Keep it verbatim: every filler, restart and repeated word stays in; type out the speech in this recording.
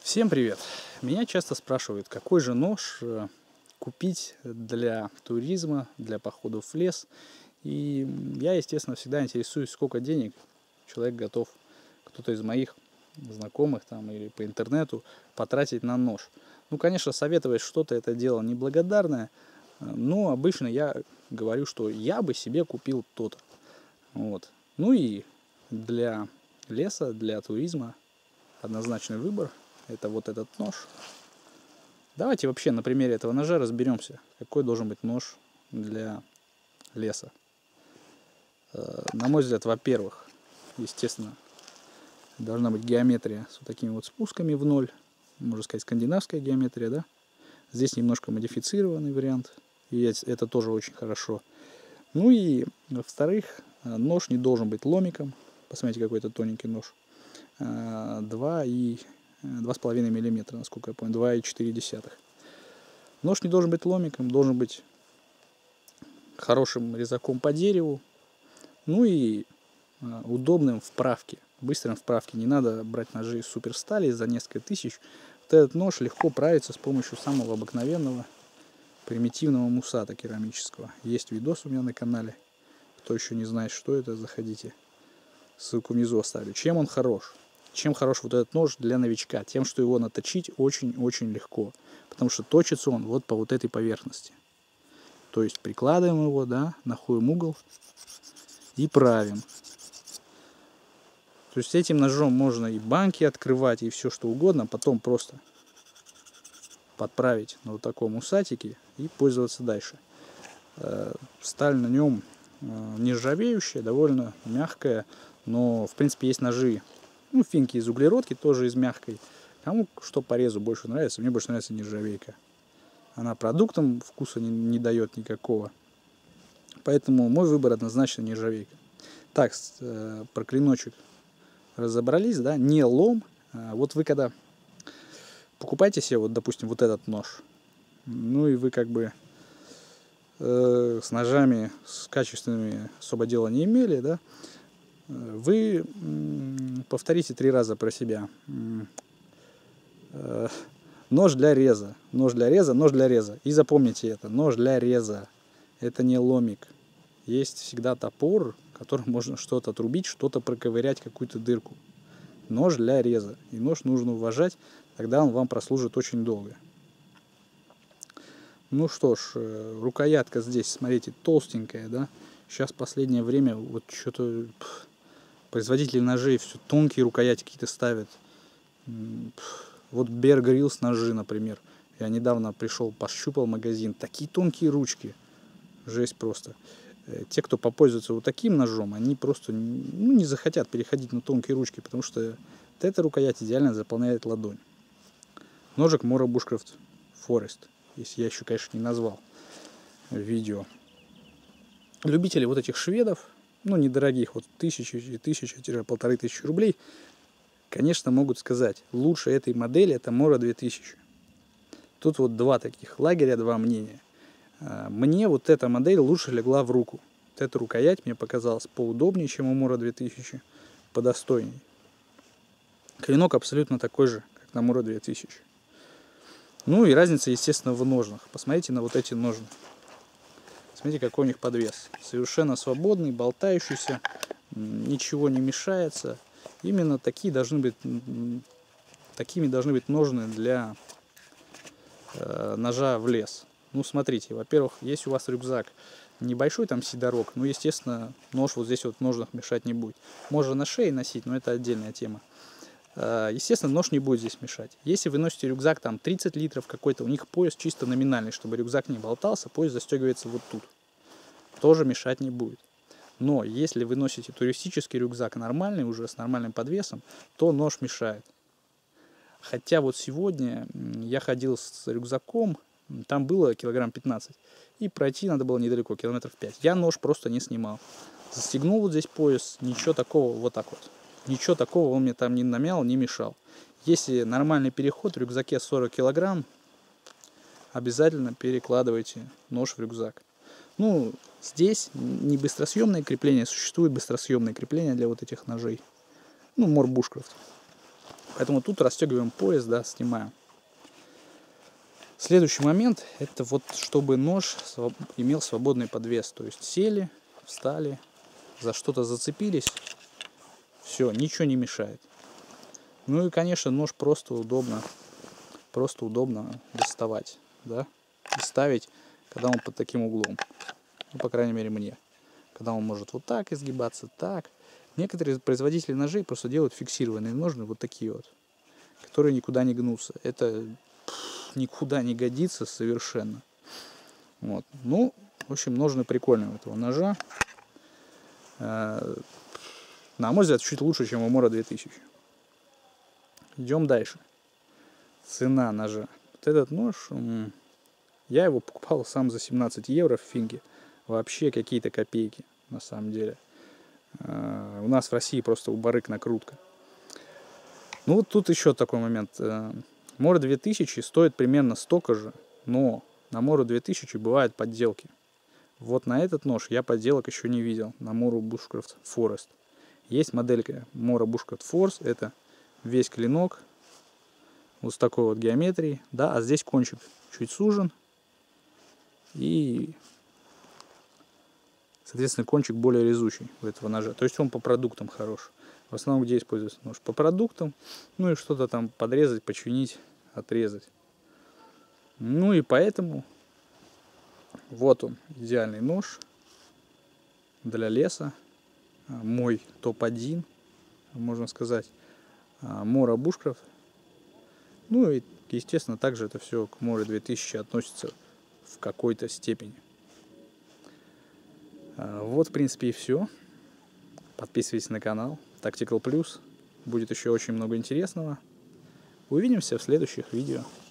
Всем привет! Меня часто спрашивают, какой же нож э, купить для туризма, для походов в лес. И я, естественно, всегда интересуюсь, сколько денег человек готов, кто-то из моих знакомых там или по интернету, потратить на нож. Ну, конечно, советовать что-то — это дело неблагодарное, э, но обычно я говорю, что я бы себе купил то-то. Вот. Ну и для леса, для туризма однозначный выбор — это вот этот нож. Давайте вообще на примере этого ножа разберемся, какой должен быть нож для леса. На мой взгляд, во-первых, естественно, должна быть геометрия с вот такими вот спусками в ноль. Можно сказать, скандинавская геометрия, да? Здесь немножко модифицированный вариант, и это тоже очень хорошо. Ну и, во-вторых, нож не должен быть ломиком. Посмотрите, какой это тоненький нож. два и два с половиной миллиметра, насколько я понял, два и четыре десятых. Нож не должен быть ломиком, должен быть хорошим резаком по дереву, ну и удобным в правке, быстрым в правке. Не надо брать ножи из суперстали за несколько тысяч. Вот этот нож легко правится с помощью самого обыкновенного примитивного мусата керамического. Есть видос у меня на канале. Кто еще не знает, что это, заходите. Ссылку внизу оставлю. Чем он хорош? Чем хорош вот этот нож для новичка? Тем, что его наточить очень-очень легко. Потому что точится он вот по вот этой поверхности. То есть прикладываем его, да, находим угол и правим. То есть этим ножом можно и банки открывать, и все что угодно. Потом просто подправить на вот таком усатике и пользоваться дальше. Сталь на нем нержавеющая, довольно мягкая. Но в принципе есть ножи, ну, финки из углеродки, тоже из мягкой. Кому что по резу больше нравится. Мне больше нравится нержавейка. Она продуктам вкуса не, не дает никакого. Поэтому мой выбор однозначно нержавейка. Так, э, про клиночек разобрались, да? Не лом. А вот вы когда покупаете себе, вот, допустим, вот этот нож, ну и вы как бы э, с ножами, с качественными особо дела не имели, да? Вы повторите три раза про себя. Нож для реза, нож для реза, нож для реза. И запомните это, нож для реза. Это не ломик. Есть всегда топор, которым можно что-то отрубить, что-то проковырять, какую-то дырку. Нож для реза. И нож нужно уважать, тогда он вам прослужит очень долго. Ну что ж, рукоятка здесь, смотрите, толстенькая, да. Сейчас в последнее время вот что-то... Производители ножей все тонкие рукояти какие-то ставят. Вот Bear Grylls ножи, например. Я недавно пришел, пощупал магазин. Такие тонкие ручки. Жесть просто. Те, кто попользуется вот таким ножом, они просто ну, не захотят переходить на тонкие ручки, потому что вот эта рукоять идеально заполняет ладонь. Ножик Mora Bushcraft Forest. Если я еще, конечно, не назвал в видео. Любители вот этих шведов, ну, недорогих, вот тысячи, тысяча, полторы тысячи рублей, конечно, могут сказать, лучше этой модели это Mora две тысячи. Тут вот два таких лагеря, два мнения. Мне вот эта модель лучше легла в руку. Вот эта рукоять мне показалась поудобнее, чем у Mora две тысячи, подостойней. Клинок абсолютно такой же, как на Mora две тысячи. Ну и разница, естественно, в ножнах. Посмотрите на вот эти ножны. Смотрите, какой у них подвес. Совершенно свободный, болтающийся, ничего не мешается. Именно такие должны быть, такими должны быть ножны для э, ножа в лес. Ну, смотрите, во-первых, если у вас рюкзак небольшой, там сидорок, ну, естественно, нож вот здесь вот в ножнах мешать не будет. Можно на шее носить, но это отдельная тема. Э, естественно, нож не будет здесь мешать. Если вы носите рюкзак, там, тридцать литров какой-то, у них пояс чисто номинальный, чтобы рюкзак не болтался, пояс застегивается вот тут. Тоже мешать не будет. Но если вы носите туристический рюкзак нормальный, уже с нормальным подвесом, то нож мешает. Хотя вот сегодня я ходил с рюкзаком, там было килограмм пятнадцать, и пройти надо было недалеко, километров пять. Я нож просто не снимал. Застегнул вот здесь пояс, ничего такого, вот так вот. Ничего такого он мне там не намял, не мешал. Если нормальный переход в рюкзаке сорок килограмм, обязательно перекладывайте нож в рюкзак. Ну, здесь не быстросъемное крепление, существует быстросъемное крепление для вот этих ножей. Ну, Mora Bushcraft. Поэтому тут расстегиваем пояс, да, снимаем. Следующий момент, это вот чтобы нож имел свободный подвес. То есть сели, встали, за что-то зацепились, все, ничего не мешает. Ну и, конечно, нож просто удобно, просто удобно доставать, да, и ставить, когда он под таким углом. Ну, по крайней мере, мне. Когда он может вот так изгибаться, так. Некоторые производители ножей просто делают фиксированные ножны, вот такие вот, которые никуда не гнутся. Это никуда не годится совершенно. Вот. Ну, в общем, ножны прикольные у этого ножа. На мой взгляд, чуть лучше, чем у Мора две тысячи. Идем дальше. Цена ножа. Вот этот нож, я его покупал сам за семнадцать евро в Финке. Вообще какие-то копейки, на самом деле. У нас в России просто убарык накрутка. Ну вот тут еще такой момент. Мора две тысячи стоит примерно столько же, но на Мору две тысячи бывают подделки. Вот на этот нож я подделок еще не видел, на Mora Bushcraft Forest. Есть моделька Mora Bushcraft Force, это весь клинок, вот с такой вот геометрией, да, а здесь кончик чуть сужен, и, соответственно, кончик более резучий у этого ножа. То есть он по продуктам хорош. В основном где используется нож? По продуктам, ну и что-то там подрезать, починить, отрезать. Ну и поэтому вот он, идеальный нож для леса. Мой топ один, можно сказать, Mora Bushcraft. Ну и, естественно, также это все к Mora две тысячи относится в какой-то степени. Вот, в принципе, и все. Подписывайтесь на канал Tactical Plus. Будет еще очень много интересного. Увидимся в следующих видео.